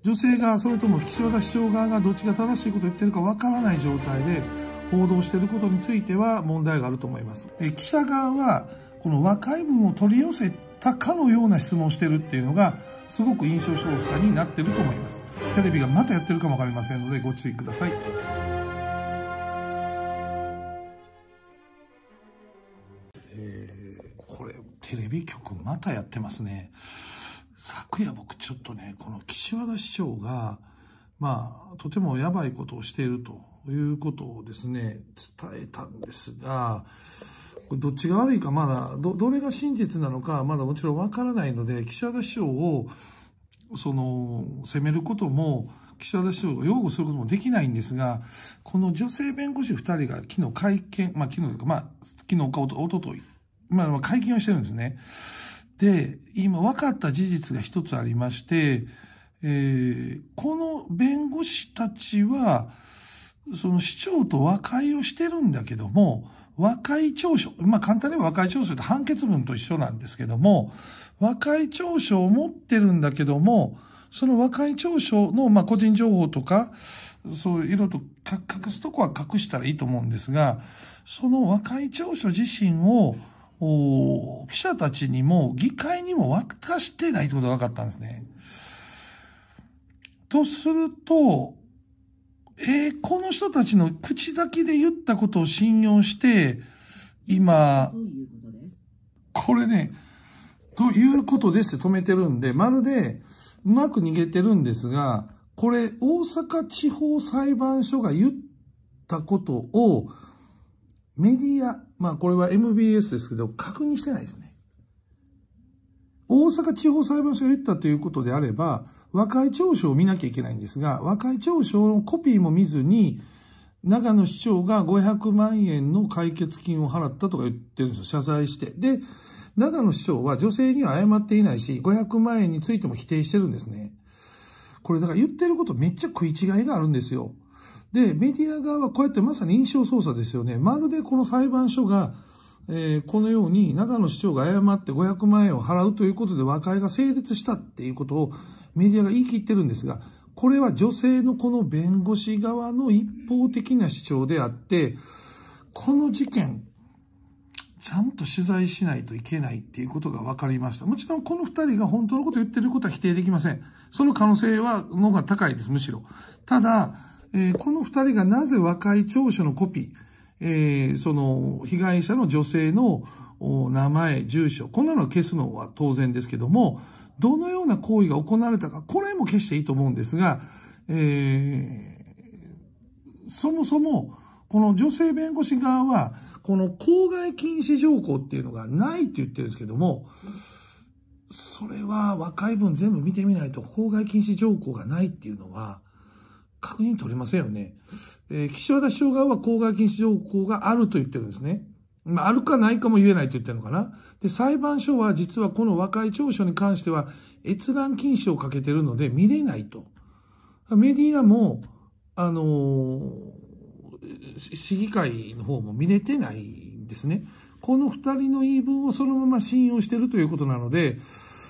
女性側、それとも岸和田市長側がどっちが正しいことを言ってるかわからない状態で報道していることについては問題があると思います。記者側はこの和解文を取り寄せたかのような質問をしてるっていうのがすごく印象操作になってると思います。テレビがまたやってるかもわかりませんのでご注意ください。これテレビ局またやってますね。昨夜僕ちょっとね、この岸和田市長がとてもやばいことをしているということをですね伝えたんですが、これどっちが悪いかまだ どれが真実なのかまだもちろんわからないので、岸和田市長を責めることも岸和田市長を擁護することもできないんですが、この女性弁護士2人が昨日会見、昨日かおととい会見をしてるんですね。で、今分かった事実が一つありまして、この弁護士たちは、その市長と和解をしてるんだけども、和解調書、簡単に言えば和解調書って判決文と一緒なんですけども、和解調書を持ってるんだけども、その和解調書の個人情報とか、そういろいろと隠すとこは隠したらいいと思うんですが、その和解調書自身を記者たちにも議会にも渡してないということが分かったんですね。とすると、この人たちの口だけで言ったことを信用して、今、これね、ということですって止めてるんで、まるでうまく逃げてるんですが、これ大阪地方裁判所が言ったことをメディア、これは MBS ですけど、確認してないですね。大阪地方裁判所が言ったということであれば、和解調書を見なきゃいけないんですが、和解調書のコピーも見ずに、長野市長が500万円の解決金を払ったとか言ってるんですよ。謝罪して。で、長野市長は女性には謝っていないし、500万円についても否定してるんですね。これだから言ってることめっちゃ食い違いがあるんですよ。で、メディア側はこうやってまさに印象操作ですよね。まるでこの裁判所が、このように長野市長が誤って500万円を払うということで和解が成立したっていうことをメディアが言い切ってるんですが、これは女性のこの弁護士側の一方的な主張であって、この事件、ちゃんと取材しないといけないっていうことが分かりました。もちろんこの二人が本当のことを言ってることは否定できません。その可能性の方が高いです、むしろ。ただ、この二人がなぜ和解調書のコピー、その被害者の女性の名前、住所、こんなのを消すのは当然ですけども、どのような行為が行われたか、これも消していいと思うんですが、そもそも、この女性弁護士側は、この口外禁止条項っていうのがないって言ってるんですけども、それは和解文全部見てみないと、口外禁止条項がないっていうのは、確認取れませんよね。岸和田市長側は口外禁止条項があると言ってるんですね。あるかないかも言えないと言ってるのかな。で、裁判所は実はこの和解調書に関しては閲覧禁止をかけてるので見れないと。メディアも、市議会の方も見れてないんですね。この二人の言い分をそのまま信用しているということなので、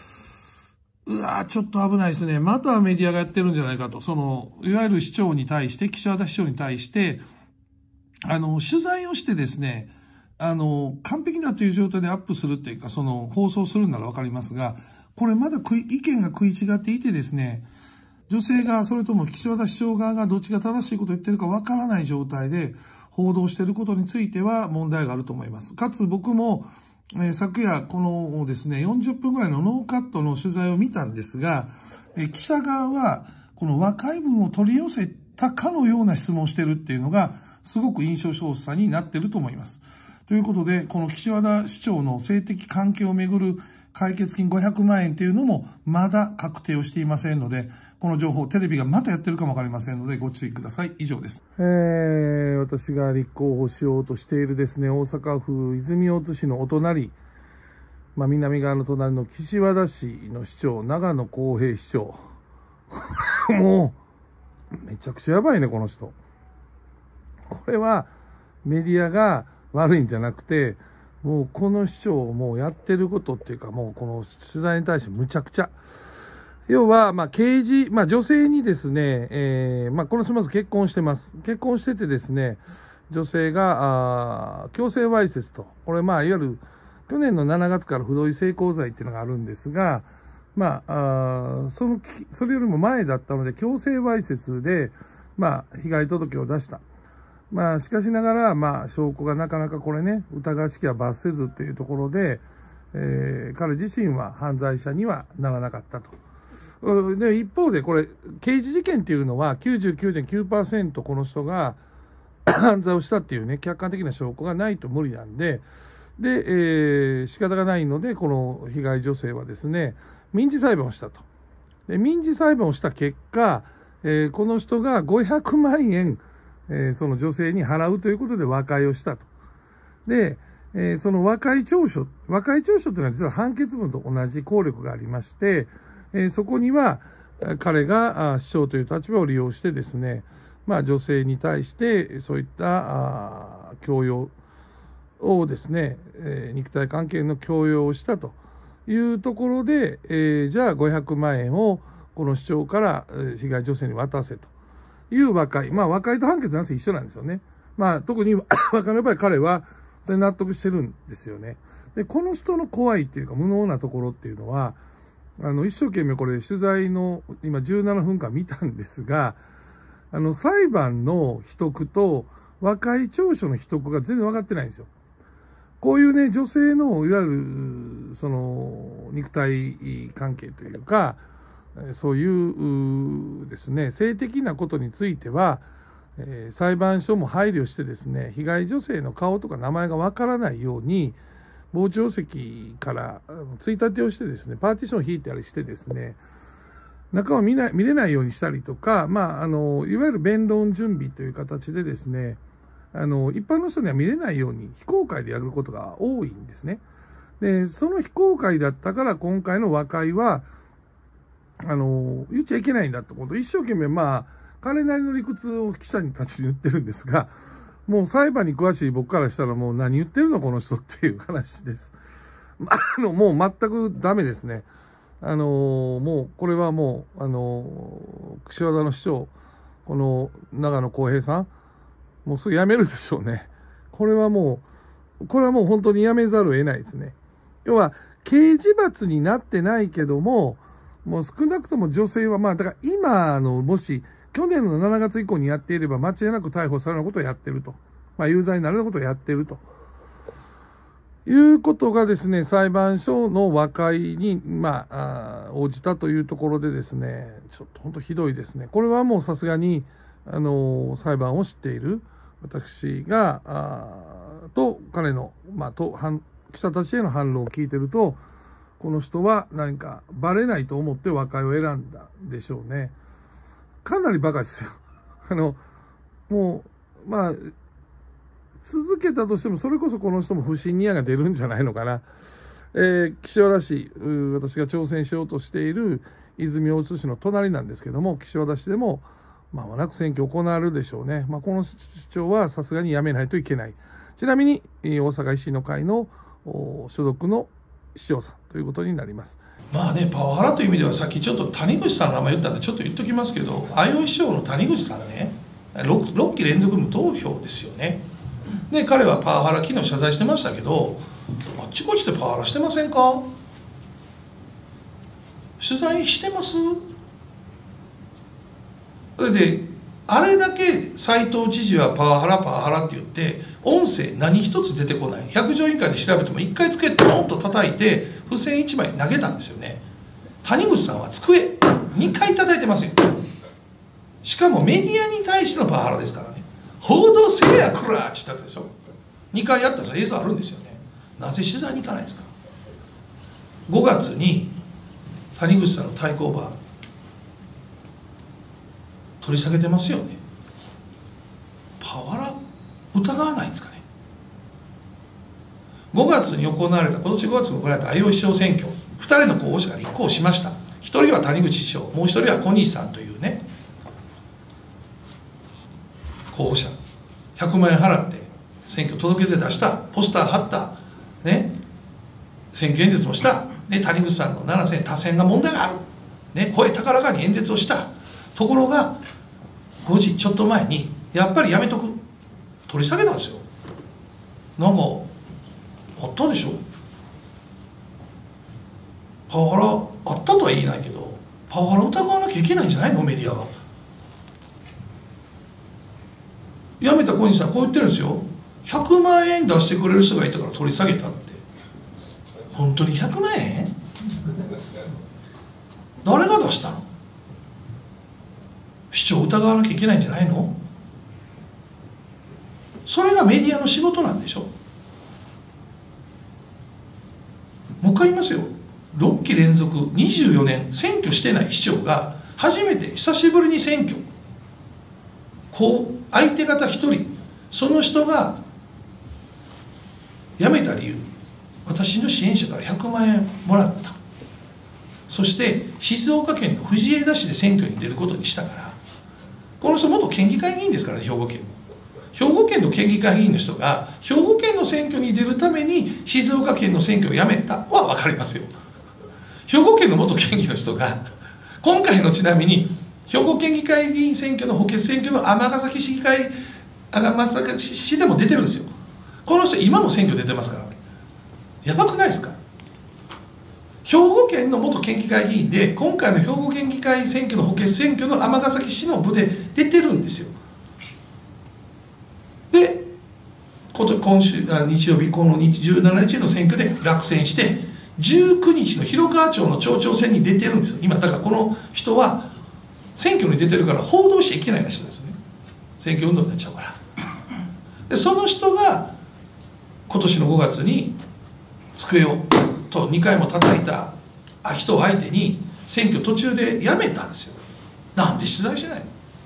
ちょっと危ないですね。またメディアがやってるんじゃないかと。いわゆる市長に対して、岸和田市長に対して、取材をしてですね、完璧だという状態でアップするっていうか、放送するならわかりますが、これまだ意見が食い違っていてですね、女性が、それとも岸和田市長側がどっちが正しいことを言ってるかわからない状態で報道していることについては問題があると思います。かつ僕も、昨夜このですね、40分ぐらいのノーカットの取材を見たんですが、記者側はこの和解文を取り寄せたかのような質問をしているっていうのがすごく印象操作になっていると思います。ということで、この岸和田市長の性的関係をめぐる解決金500万円というのもまだ確定をしていませんので、この情報、テレビがまたやってるかもわかりませんのでご注意ください。以上です。私が立候補しようとしているですね、大阪府泉大津市のお隣、南側の隣の岸和田市の市長、長野公平市長。もう、めちゃくちゃやばいね、この人。これはメディアが悪いんじゃなくて、もうこの市長もやってることっていうか、もうこの取材に対してむちゃくちゃ。 要は、刑事、女性にですね、この人まず結婚してます。結婚しててですね、女性が、強制わいせつと。これ、いわゆる、去年の7月から不同意性交罪っていうのがあるんですが、それよりも前だったので、強制わいせつで、被害届を出した。しかしながら、証拠がなかなかこれね、疑わしきは罰せずっていうところで、彼自身は犯罪者にはならなかったと。で、一方でこれ、刑事事件っていうのは 99.9% この人が犯罪をしたっていうね、客観的な証拠がないと無理なんで、仕方がないので、この被害女性はですね、民事裁判をしたと。で、民事裁判をした結果、この人が500万円、その女性に払うということで和解をしたと。で、その和解調書というのは実は判決文と同じ効力がありまして、そこには彼が司法という立場を利用してですね、女性に対してそういった強要をですね、肉体関係の強要をしたというところで、じゃあ500万円をこの市長から被害女性に渡せという和解。和解と判決なんて一緒なんですよね。特に和解の場合彼はそれ納得してるんですよね。で、この人の怖いっていうか無能なところっていうのは、一生懸命これ取材の今17分間見たんですが、裁判の秘匿と和解調書の秘匿が全然分かってないんですよ。こういうね、女性のいわゆるその肉体関係というか、そういうですね、性的なことについては、裁判所も配慮してですね、被害女性の顔とか名前が分からないように、傍聴席からついたてをしてですね、パーティションを引いたりしてですね、中を見れないようにしたりとか、いわゆる弁論準備という形でですね、一般の人には見れないように非公開でやることが多いんですね。で、その非公開だったから今回の和解は、言っちゃいけないんだってことを一生懸命彼なりの理屈を記者にたちに言ってるんですが、もう裁判に詳しい僕からしたらもう何言ってるのこの人っていう話です。もう全くダメですね。もうこれはもう岸和田の市長、この長野浩平さん、もうすぐ辞めるでしょうね。これはもう本当に辞めざるを得ないですね。要は刑事罰になってないけども、もう少なくとも女性はだから今もし去年の7月以降にやっていれば間違いなく逮捕されることをやってると。有罪になるようなことをやってると。いうことがですね、裁判所の和解に、応じたというところでですね、ちょっと本当ひどいですね。これはもうさすがに、裁判を知っている私が、と彼の、記者たちへの反論を聞いてると、この人は何かバレないと思って和解を選んだでしょうね。かなりバカですよ。もう、続けたとしても、それこそこの人も不信任案が出るんじゃないのかな。岸和田市、私が挑戦しようとしている泉大津市の隣なんですけども、岸和田市でも、間もなく選挙行われるでしょうね。この市長はさすがに辞めないといけない。ちなみに、大阪維新の会の所属の市長さんということになります。パワハラという意味では、さっきちょっと谷口さんの名前言ったんでちょっと言っときますけど、相生市長の谷口さんね、6期連続無投票ですよね。で、彼はパワハラ昨日謝罪してましたけど、あっちこっちでパワハラしてませんか？取材してます？それであれだけ斉藤知事はパワハラって言って音声何一つ出てこない。百条委員会で調べても1回机ドンと叩いて付箋1枚投げたんですよね。谷口さんは机2回叩いてますよ。しかもメディアに対してのパワハラですからね。報道せえやくらって言ったでしょ。2回やったら映像あるんですよね。なぜ取材に行かないんですか。5月に谷口さんの対抗馬取り下げてますよね。パワハラ疑わないんですかね。5月に行われた今年5月に行われた相生市長選挙、2人の候補者が立候補しました。1人は谷口市長、もう1人は小西さんというね候補者、100万円払って選挙届け出出した、ポスター貼ったね、選挙演説もした、ね、谷口さんの7000多選が問題がある、 ね、声高らかに演説をした。ところが5時ちょっと前にやっぱりやめとく、取り下げたんですよ。なんかあったでしょ。パワハラあったとは言えないけど、パワハラ疑わなきゃいけないんじゃないの、メディアは。辞めた小西さんこう言ってるんですよ。100万円出してくれる人がいたから取り下げたって。本当に100万円？誰が出したの？市長を疑わなきゃいけないんじゃないの？それがメディアの仕事なんでしょ。もう一回言いますよ。6期連続24年選挙してない市長が初めて久しぶりに選挙、こう相手方1人、その人が辞めた理由、私の支援者から100万円もらった、そして静岡県の藤枝市で選挙に出ることにしたから。この人元県議会議員ですからね、兵庫県の。兵庫県の県議会議員の人が兵庫県の選挙に出るために静岡県の選挙をやめたは分かりますよ。兵庫県の元県議の人が今回の、ちなみに兵庫県議会議員選挙の補欠選挙の尼崎市議会、尼崎市でも出てるんですよ。この人今も選挙出てますから。やばくないですか。兵庫県の元県議会議員で今回の兵庫県議会選挙の補欠選挙の尼崎市の部で出てるんですよ。で今週日曜日、この17日の選挙で落選して19日の広川町の町長選に出てるんですよ。今だからこの人は選挙に出てるから報道しちゃいけない人ですね。選挙運動になっちゃうから。でその人が今年の5月に机をと2回も叩いた人を相手に選挙途中で辞めたんですよ。なんで取材しないの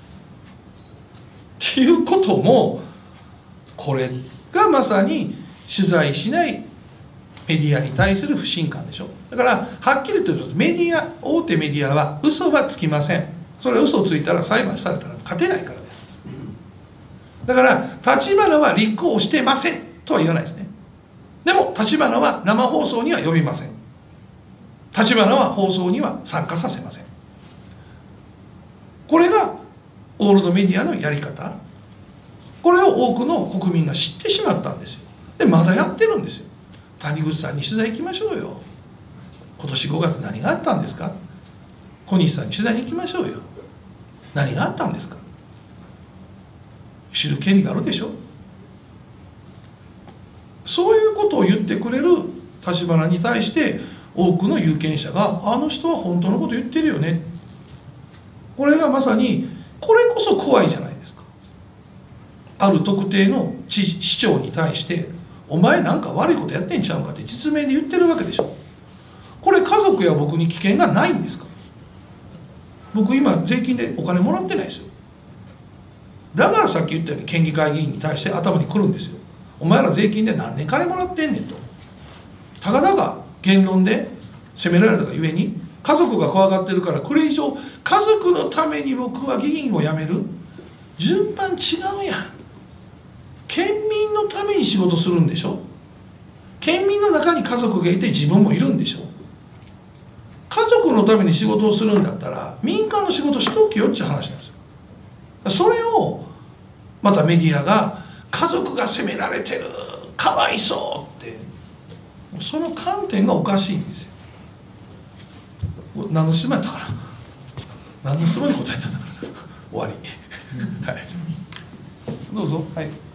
っていうことも、これがまさに取材しないメディアに対する不信感でしょ。だからはっきりと言うと、メディア、大手メディアは嘘はつきません。それは嘘をついたら裁判されたら勝てないからです。だから立花は立候補してませんとは言わないですね。でも立花は生放送には呼びません。立花は放送には参加させません。これがオールドメディアのやり方。これを多くの国民が知ってしまったんですよ。でまだやってるんですよ。谷口さんに取材行きましょうよ。今年5月何があったんですか。小西さんに取材に行きましょうよ。何があったんですか。知る権利があるでしょ。そういうことを言ってくれる立花に対して多くの有権者が、あの人は本当のこと言ってるよね。これがまさに、これこそ怖いじゃないですか。ある特定の市長に対してお前なんか悪いことやってんちゃうかって実名で言ってるわけでしょ。これ家族や僕に危険がないんですか。僕今税金でお金もらってないですよ。だからさっき言ったように県議会議員に対して頭にくるんですよ。お前ら税金で何年金もらってんねんと。たかだか言論で責められたがゆえに家族が怖がってるから、これ以上家族のために僕は議員を辞める。順番違うやん。県民のために仕事するんでしょ。県民の中に家族がいて自分もいるんでしょ。家族のために仕事をするんだったら民間の仕事しとけよっていう話なんですよ。それをまたメディアが家族が責められてる、かわいそうって、その観点がおかしいんですよ。何の質問やったかな。何の質問に答えたんだから終わりはい、どうぞ。はい。